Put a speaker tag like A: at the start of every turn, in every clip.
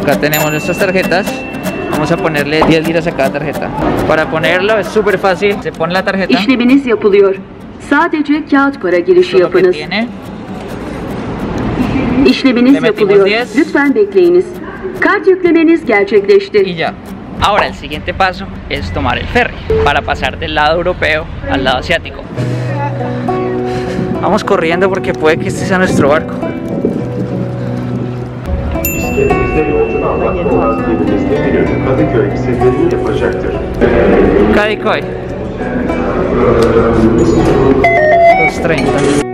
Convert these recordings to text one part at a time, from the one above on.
A: Acá tenemos nuestras tarjetas. Vamos a ponerle 10 liras a cada tarjeta. Para ponerlo es súper fácil. Se pone la tarjeta.
B: İşleminiz yapılıyor. Sadece kağıt para girişi
A: Lo que
B: yapınız.
A: tiene.
B: İşleminiz
A: Le metimos
B: yapılıyor.
A: 10.
B: Lütfen bekleyiniz. Kart yüklemeniz gerçekleşti.
A: Y ya. Ahora el siguiente paso es tomar el ferry para pasar del lado europeo al lado asiático. Vamos corriendo porque puede que este sea nuestro barco.
C: İskelenizde yolcu almak olan geminizde bir yönü Kadıköy seferini yapacaktır.
A: Kadıköy. 2:30.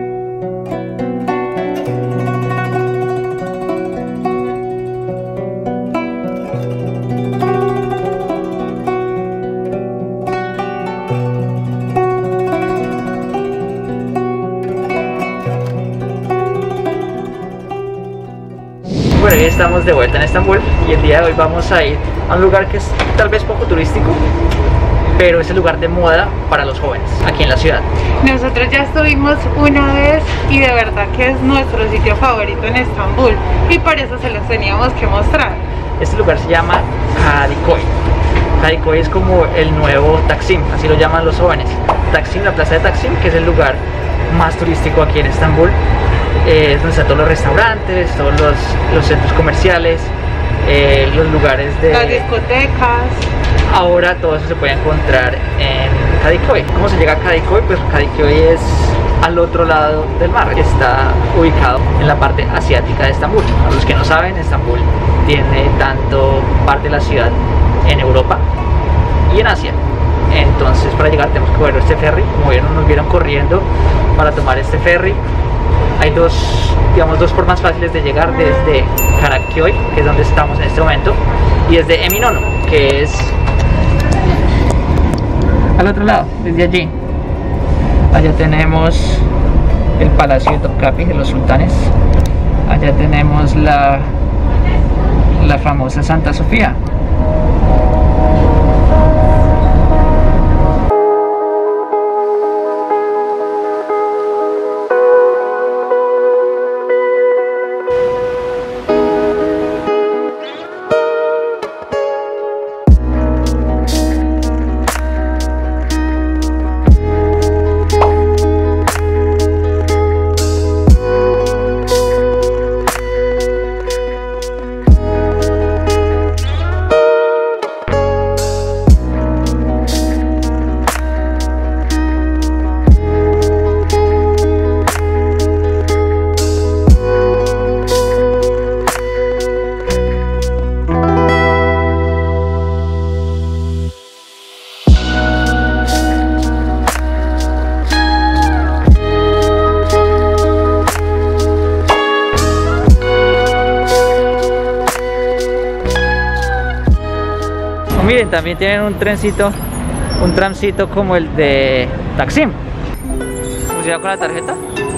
A: Bueno, ya estamos de vuelta en Estambul y el día de hoy vamos a ir a un lugar que es tal vez poco turístico, pero es el lugar de moda para los jóvenes aquí en la ciudad.
D: Nosotros ya estuvimos una vez y de verdad que es nuestro sitio favorito en Estambul y por eso se los teníamos que mostrar.
A: Este lugar se llama Kadıköy. Kadıköy es como el nuevo Taksim, así lo llaman los jóvenes. Taksim, la plaza de Taksim, que es el lugar más turístico aquí en Estambul. Es donde están todos los restaurantes, todos los centros comerciales, los lugares de...
D: Las discotecas.
A: Ahora todo eso se puede encontrar en Kadıköy. ¿Cómo se llega a Kadıköy? Pues Kadıköy es al otro lado del mar. Está ubicado en la parte asiática de Estambul. A los que no saben, Estambul tiene tanto parte de la ciudad en Europa y en Asia. Entonces para llegar tenemos que coger este ferry. Como vieron, nos vieron corriendo para tomar este ferry. Hay dos formas fáciles de llegar, desde Karaköy, que es donde estamos en este momento, y desde Eminönü, que es al otro lado, desde allí. Allá tenemos el Palacio de Topkapi de los sultanes. Allá tenemos la famosa Santa Sofía. Miren, también tienen un trencito, un tramcito como el de Taksim. ¿Funciona con la tarjeta?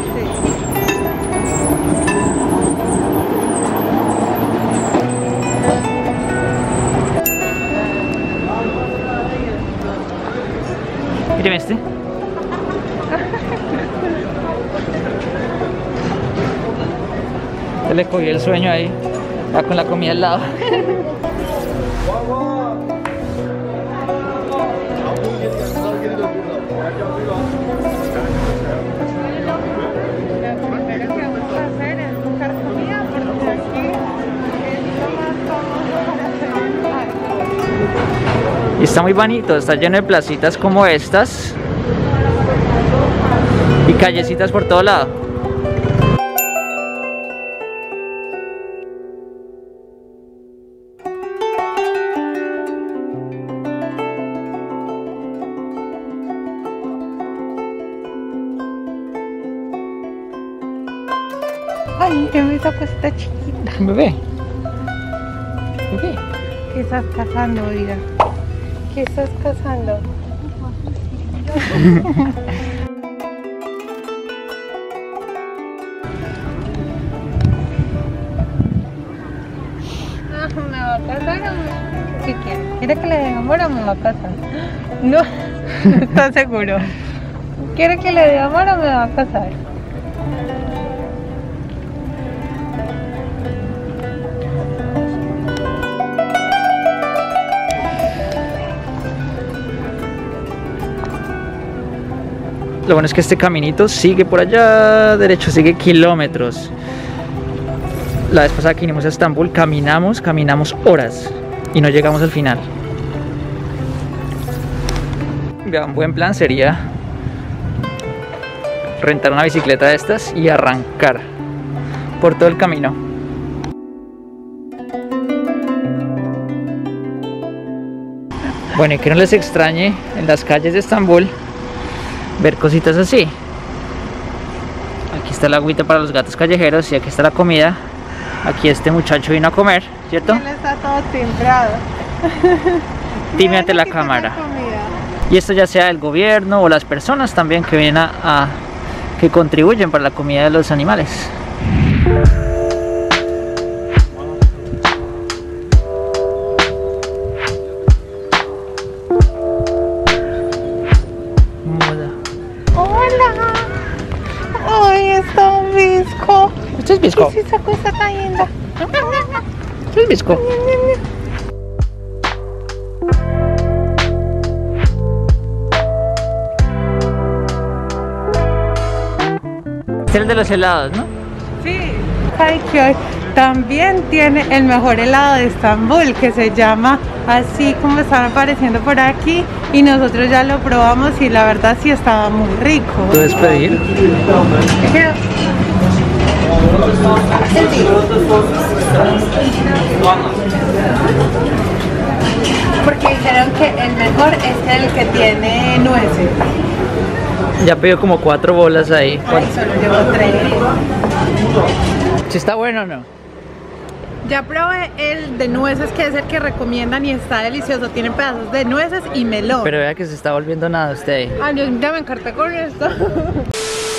A: Sí. Miren este. Se le cogió el sueño ahí, va con la comida al lado. Y está muy bonito, está lleno de placitas como estas y callecitas por todo lado.
D: Ay, qué esa cosita chiquita.
A: Bebé. Bebé.
D: ¿Qué estás cazando, Ira? ¿Qué estás cazando? ¿Me va a casar o qué quiere? ¿Quiere que le dé amor o me va a casar? No, no está seguro. ¿Quiere que le dé amor o me va a casar?
A: Lo bueno es que este caminito sigue por allá derecho, sigue kilómetros. La vez pasada que vinimos a Estambul caminamos horas y no llegamos al final. Ya, un buen plan sería rentar una bicicleta de estas y arrancar por todo el camino. Bueno, y que no les extrañe en las calles de Estambul ver cositas así. Aquí está el agüita para los gatos callejeros y aquí está la comida. Aquí este muchacho vino a comer, ¿cierto?
D: Él está todo timbrado.
A: Dime ante la cámara. Y esto ya sea el gobierno o las personas también que vienen que contribuyen para la comida de los animales.
D: Hola. Ay, está un visco.
A: ¿Esto es visco?
D: Sí, esa cosa está linda.
A: ¿Esto es visco? Este es el de los helados, ¿no?
D: Sí. Kadıköy también tiene el mejor helado de Estambul, que se llama así como están apareciendo por aquí, y nosotros ya lo probamos y la verdad sí estaba muy rico.
A: ¿Puedes pedir?
D: Porque dijeron que el mejor es el que tiene nueces.
A: Ya pidió como 4 bolas ahí.
D: Ay, solo llevo 3.
A: ¿Si está bueno o no?
D: Ya probé el de nueces, que es el que recomiendan y está delicioso. Tiene pedazos de nueces y melón.
A: Pero vea que se está volviendo nada usted ahí.
D: Ay, yo ya me encarté con esto.